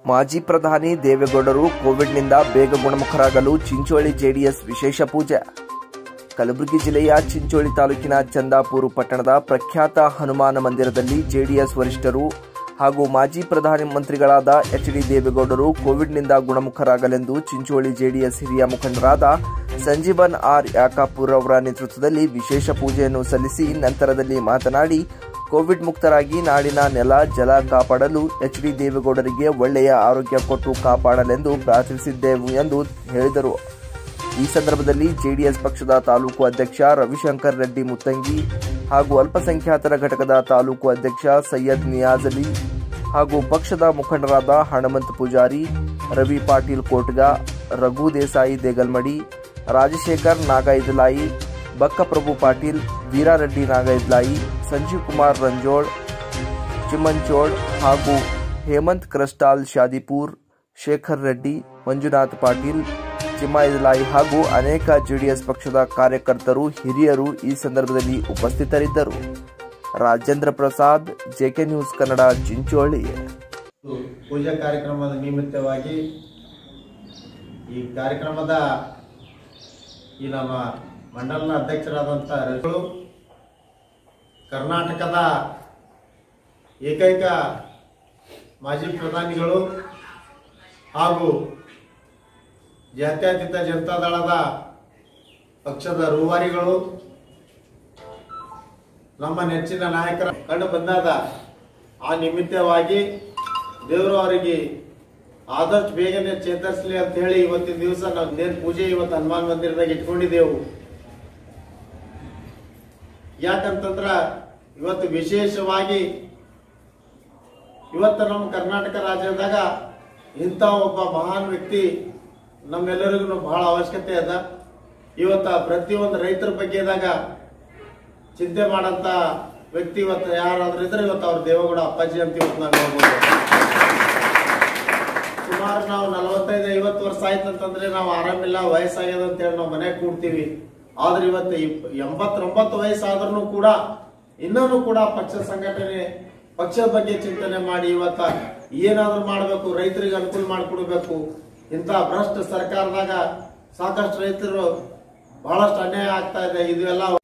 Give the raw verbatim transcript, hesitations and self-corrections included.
ಮಾಜಿ ಪ್ರಧಾನಿ ದೇವೇಗೌಡರು ಕೋವಿಡ್ನಿಂದ ಬೇಗ ಗುಣಮುಖರಾಗಲು ಚಿಂಚೋಳಿ ಜೆಡಿಎಸ್ ವಿಶೇಷ ಪೂಜೆ. ಕಲಬುರಗಿ ಜಿಲ್ಲೆಯ ಚಿಂಚೋಳಿ ತಾಲೂಕಿನ ಚಂದಾಪುರ ಪಟ್ಟಣದ ಪ್ರಖ್ಯಾತ ಹನುಮಾನ ಮಂದಿರದಲ್ಲಿ ಜೆಡಿಎಸ್ ವರಿಷ್ಠರು ಹಾಗೂ ಮಾಜಿ ಪ್ರಧಾನಿ ಮಂತ್ರಿಗಳಾದ ಎಚ್ ಡಿ ದೇವೇಗೌಡರು ಕೋವಿಡ್ನಿಂದ ಗುಣಮುಖರಾಗಲೆಂದು ಚಿಂಚೋಳಿ ಜೆಡಿಎಸ್ ಹಿರಿಯ ಮುಖಂಡರಾದ ಸಂಜೀವನ್ ಆರ್ ಯಾಕಾಪುರ್ ಅವರ ನೇತೃತ್ವದಲ್ಲಿ ವಿಶೇಷ ಪೂಜೆಯನ್ನು ಸಲ್ಲಿಸಿ ನಂತರದಲ್ಲಿ ಮಾತನಾಡಿ, ಕೋವಿಡ್ ಮುಕ್ತರಾಗಿ ನಾಡಿನ ನೆಲ ಜಲ ಕಾಪಾಡಲು ಎಚ್ ಡಿ ದೇವೇಗೌಡರಿಗೆ ಒಳ್ಳೆಯ ಆರೋಗ್ಯ ಕೊಟ್ಟು ಕಾಪಾಡಲೆಂದು ಪ್ರಾರ್ಥಿಸಿದ್ದೆವು ಎಂದು ಹೇಳಿದರು. ಈ ಸಂದರ್ಭದಲ್ಲಿ ಜೆಡಿಎಸ್ ಪಕ್ಷದ ತಾಲೂಕು ಅಧ್ಯಕ್ಷ ರವಿಶಂಕರ್ ರೆಡ್ಡಿ ಮುತ್ತಂಗಿ ಹಾಗೂ ಅಲ್ಪಸಂಖ್ಯಾತರ ಘಟಕದ ತಾಲೂಕು ಅಧ್ಯಕ್ಷ ಸೈಯದ್ ನಿಯಾಜ್ ಅಲಿ ಹಾಗೂ ಪಕ್ಷದ ಮುಖಂಡರಾದ ಹಣಮಂತ್ ಪೂಜಾರಿ, ರವಿ ಪಾಟೀಲ್ ಕೋಟ್ಗ, ರಘು ದೇಸಾಯಿ ದೇಗಲ್ಮಡಿ, ರಾಜಶೇಖರ್ ನಾಗೈದಲಾಯಿ, ಬಕ್ಕಪ್ರಭು ಪಾಟೀಲ್, ವೀರಾರೆಡ್ಡಿ ನಾಗೈದಲಾಯಿ, ಸಂಜೀವ್ ಕುಮಾರ್ ರಂಜೋಳ್, ಚಿಮ್ಮಂಚೋಳ್ ಹಾಗೂ ಹೇಮಂತ್ ಕ್ರಸ್ಟಾಲ್ ಶಾದಿಪುರ್, ಶೇಖರ್ ರೆಡ್ಡಿ, ಮಂಜುನಾಥ್ ಪಾಟೀಲ್, ಚಿಮ್ಮೈದಲಾಯಿ ಹಾಗೂ ಅನೇಕ ಜೆಡಿಎಸ್ ಪಕ್ಷದ ಕಾರ್ಯಕರ್ತರು, ಹಿರಿಯರು ಈ ಸಂದರ್ಭದಲ್ಲಿ ಉಪಸ್ಥಿತರಿದ್ದರು. Rajendra Prasad, JK news Kannada, Chincholi. ಪೂಜಾ ಕಾರ್ಯಕ್ರಮದ ನಿಮಿತ್ತವಾಗಿ ಈ ಕಾರ್ಯಕ್ರಮದ ಈ ನಮ್ಮ ಮಂಡಲದ ಅಧ್ಯಕ್ಷರಾದಂಥ ರವಿಗಳು, ಕರ್ನಾಟಕದ ಏಕೈಕ ಮಾಜಿ ಪ್ರಧಾನಿಗಳು ಹಾಗೂ ಜಾತ್ಯತೀತ ಜನತಾದಳದ ಪಕ್ಷದ ರೂವಾರಿಗಳು, ನಮ್ಮ ನೆಚ್ಚಿನ ನಾಯಕರ ಕಂಡು ಬಂದಾದ ಆ ನಿಮಿತ್ತವಾಗಿ ದೇವರು ಅವರಿಗೆ ಆದಷ್ಟು ಬೇಗನೆ ಚೇತರಿಸಲಿ ಅಂತ ಹೇಳಿ ಇವತ್ತಿನ ದಿವಸ ನಾವು ನೇರ ಪೂಜೆ ಇವತ್ತು ಹನುಮಾನ್ ಮಂದಿರದಾಗ ಇಟ್ಕೊಂಡಿದ್ದೆವು. ಯಾಕಂತಂದ್ರ ಇವತ್ತು ವಿಶೇಷವಾಗಿ ಇವತ್ತು ನಮ್ಮ ಕರ್ನಾಟಕ ರಾಜ್ಯದಾಗ ಇಂಥ ಒಬ್ಬ ಮಹಾನ್ ವ್ಯಕ್ತಿ ನಮ್ಮೆಲ್ಲರಿಗೂ ಬಹಳ ಅವಶ್ಯಕತೆ ಅದ. ಇವತ್ತ ಪ್ರತಿಯೊಂದು ರೈತರ ಬಗ್ಗೆದಾಗ ಚಿಂತೆ ಮಾಡಂತ ವ್ಯಕ್ತಿ ಇವತ್ತು ಯಾರಾದ್ರೂ ಇದ್ರೆ ಇವತ್ತು ಅವ್ರ ದೇವೇಗೌಡ ಅಪ್ಪಾಜಿ ಅಂತ ಇವತ್ತು ನಾವು ಹೇಳ್ಬೋದು. ಸುಮಾರು ನಾವು ನಲವತ್ತೈದು ಐವತ್ತು ವರ್ಷ ಆಯ್ತಂತಂದ್ರೆ ನಾವು ಆರಾಮಿಲ್ಲ, ವಯಸ್ಸಾಗ್ಯದ ಅಂತ ಹೇಳಿ ನಾವು ಮನೆಗೆ ಕೂಡ್ತೀವಿ. ಆದ್ರೆ ಇವತ್ತು ಎಂಬತ್ತೊಂಬತ್ತು ವಯಸ್ಸಾದ್ರೂ ಕೂಡ ಇನ್ನೂ ಕೂಡ ಪಕ್ಷ ಸಂಘಟನೆ ಪಕ್ಷದ ಬಗ್ಗೆ ಚಿಂತನೆ ಮಾಡಿ ಇವತ್ತ ಏನಾದ್ರೂ ಮಾಡಬೇಕು, ರೈತರಿಗೆ ಅನುಕೂಲ ಮಾಡಿಕೊಡ್ಬೇಕು. ಇಂಥ ಭ್ರಷ್ಟ ಸರ್ಕಾರದಾಗ ಸಾಕಷ್ಟು ರೈತರು ಬಹಳಷ್ಟು ಅನ್ಯಾಯ ಆಗ್ತಾ ಇದೆ. ಇದು ಎಲ್ಲ